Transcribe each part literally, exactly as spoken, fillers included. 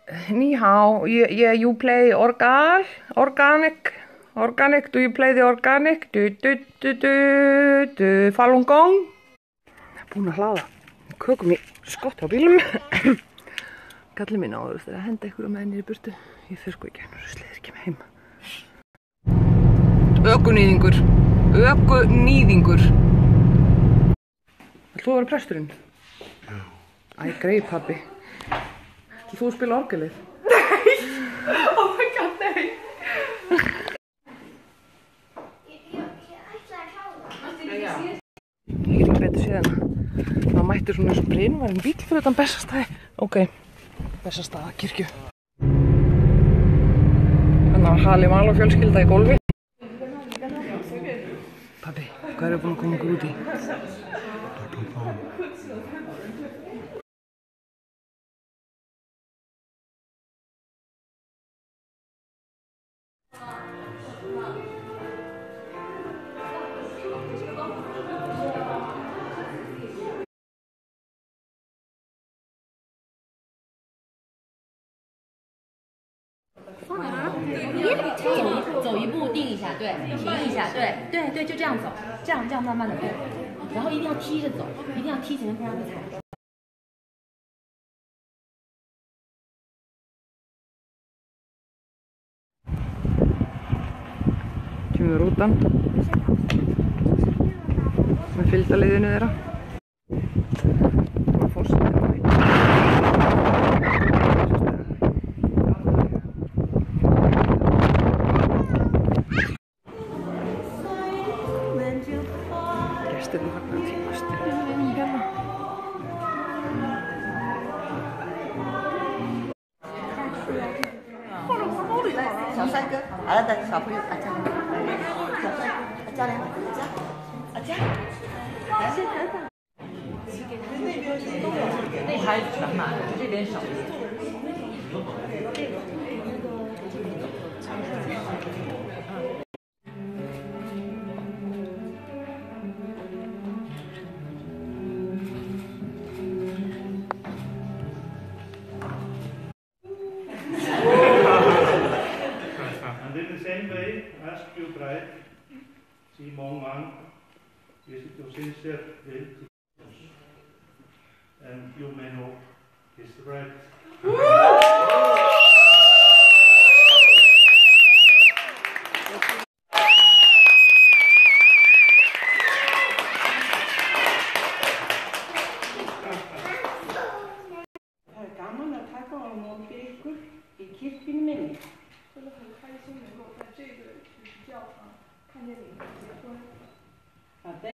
Ni hao, yeah, yeah, you play orgal, organic, organic, do you play the organic? Du, du, du, du, du, Falun Gong. Búin að hlaða kökum í skott á bílum. Kallið mín áður þegar að henda ykkur með henni í burtu. Ég fer sko ekki hennar og sleiðir ekki með heim. Ökunýðingur, ökunýðingur. Ætlar þú að vera presturinn? Já. Æ, greið pabbi. Ætlar þú að spila orgelið? Nei! Oh my god, nei! Ég get ekki betur síðan. Það mættur svona eins og brynvarinn bíl fyrir utan Bessastaði. Ok, Bessastaða kirkju. Þannig var Hali Mal og fjölskylda í gólfi. Pabbi, hvað eru búin að koma okkur út í? 走一步定一下，对，停一下，对，对对，就这样走，这样这样慢慢的对，然后一定要踢着走，一定要踢前面不然会踩。 Kemur rútan með fylgdaliðinu þeirra. Gestirnir fagnar að tímast hérna. And in the same way, ask your bride, Simon Wang, is it your sincere will to Jesus? And you may know his right. Það er gaman að taka á móti ykkur í kirkjunni minni. 真的很开心能够在这个教堂看见你们结婚。好的。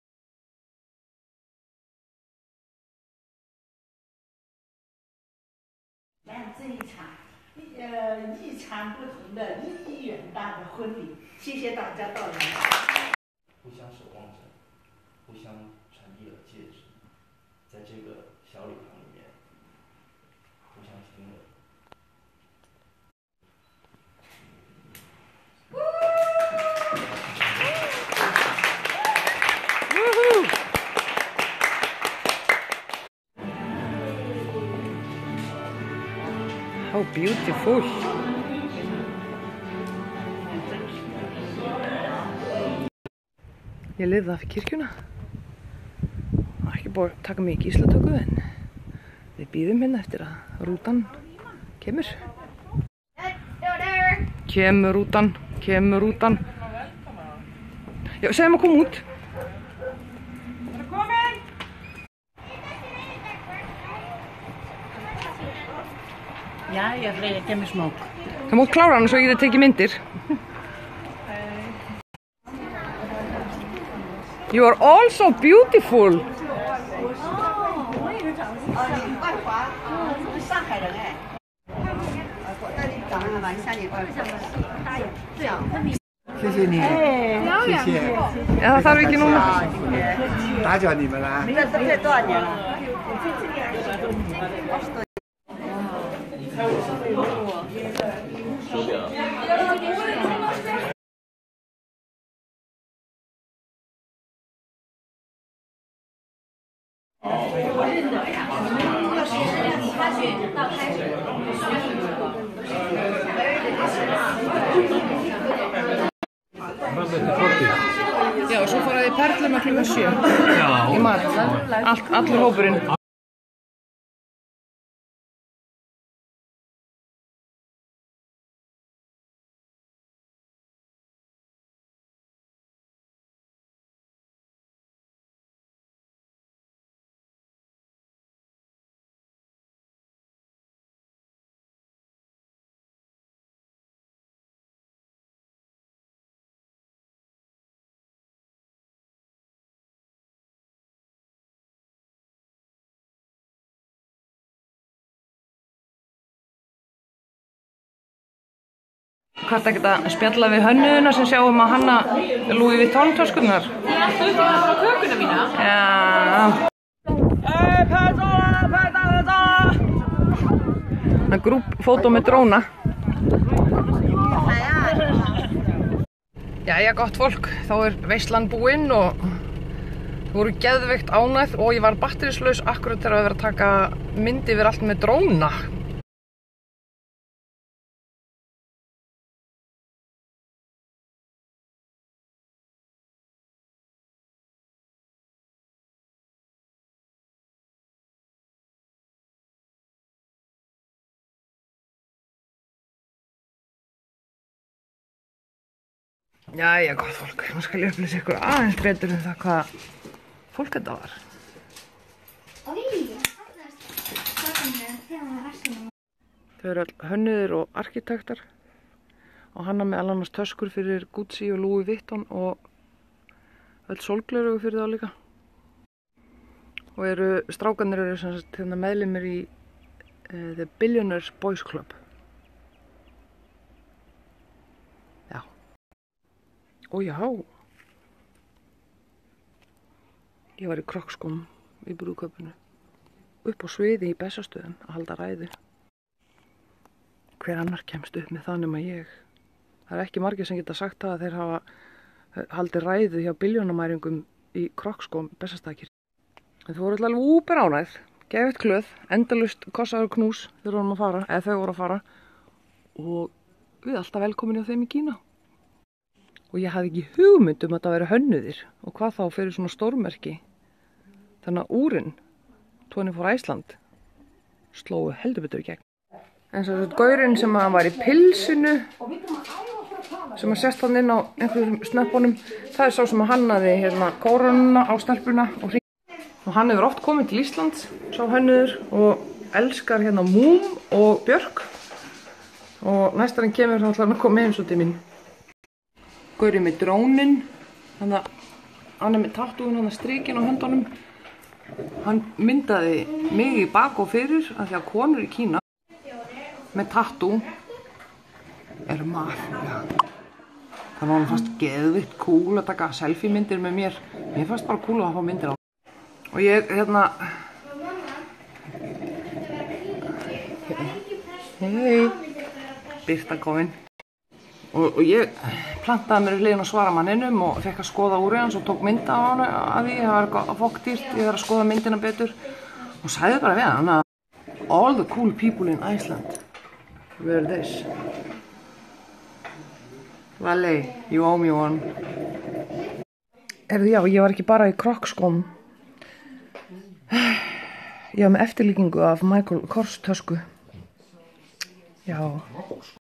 来这一场，呃，一场不同的意义远大的婚礼，谢谢大家到来。 互相守望着，互相传递了戒指，在这个小礼堂里面，互相亲吻。 How beautiful! Ég lifði af kirkjuna. Það var ekki búið að taka mig í gíslatöku en við bíðum hérna eftir að rútan kemur. Kemur rútan, kemur rútan. Já, segjum að koma út. Já, ég ætla ekki með smók. Það mátt klára hann svo ég geti tekið myndir. You are all so beautiful. Thank you. 谢谢。 Ja, það þarf ekki núna. 打搅你们了。 这这多少年了？ 手表。 我认得呀，他去倒开水， Já, og svo fara þið í perlum að klukkan sjö. Já. Í mat. Allt, allur hópurinn. Hvað er þetta að spjalla við hönnuðuna sem sjáum að hanna Louis Vuitton töskurnar? Já, þú ert að hafa kökuna mína. Já. Hey, Pedala, Pedala! Það er grúppfótó með dróna. Jæja, gott fólk, þá er veislan búinn og þú voru geðveikt ánægð og ég var batterislaus akkurat þegar að vera að taka myndi yfir allt með dróna. Jæja, gott fólk, nú skal ég upplýsa ykkur aðeins betur um það hvað fólk þetta var. Þau eru all hönnuðir og arkitektar og hanna meðal annars töskur fyrir Gucci og Louis Vuitton og öll sólglerugu fyrir þá líka. Og eru, strákarnir eru sem sagt hérna meðlimir í uh, The Billionaires Boys Club. Ó já, ég var í krokkskóm í brúðkaupinu, upp á sviði í Bessastöðum að halda ræðu. Hver annar kemst upp með það nema ég? Það er ekki margir sem geta sagt það að þeir hafa haldið ræðu hjá billjónamæringum í krokkskóm Bessastaðakirkju. En þau voru alveg úper ánægð, gefitt glöð, endalaust kossaður knús þegar vorum að fara, eða þau voru að fara og við alltaf velkomin hjá þeim í Kína. Og ég hafði ekki hugmynd um að það væri hönnuðir og hvað þá fyrir svona stórmerki. Þannig að úrin, twenty-four Iceland, slóu heldur betur í gegn. En svo þetta gaurinn sem að var í pilsinu, sem að sést hann inn á einhverjum snöppunum, það er sá sem að hannaði hérna kórónuna á stelpuna og hring. Og hann hefur oft komið til Íslands, sá hönnuður, og elskar hérna Múm og Björk. Og næstar hann kemur þá ætlar hann að koma heim svo til mín. Gaurinn með drónin, þannig að hann er með tattúin, hann er strikinn á höndunum. Hann myndaði mig í bak og fyrir af því að konur í Kína með tattú eru mafía. Það var hann fast geðvitt cool að taka selfie myndir með mér. Mér fannst bara cool að fá myndir á. Og ég, hérna... Hei, Birta komin. Og, og ég plantaði mér í hliðin á svaramanninum og fekk að skoða úr hans og tók mynda á hann að því. Það var eitthvað fokkdýrt, ég þarf að skoða myndina betur. Og sagði bara við hann að all the cool people in Iceland were this. Valley, you owe me one. Erðu já, ég var ekki bara í krokkskóm. Ég var með eftirlíkingu af Michael Kors tösku. Já.